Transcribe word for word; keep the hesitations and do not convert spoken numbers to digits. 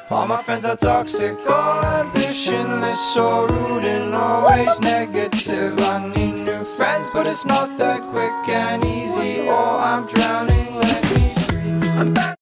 All my friends are toxic, all ambitionless, so rude and always negative. I need new friends, but it's not that quick and easy, or I'm drowning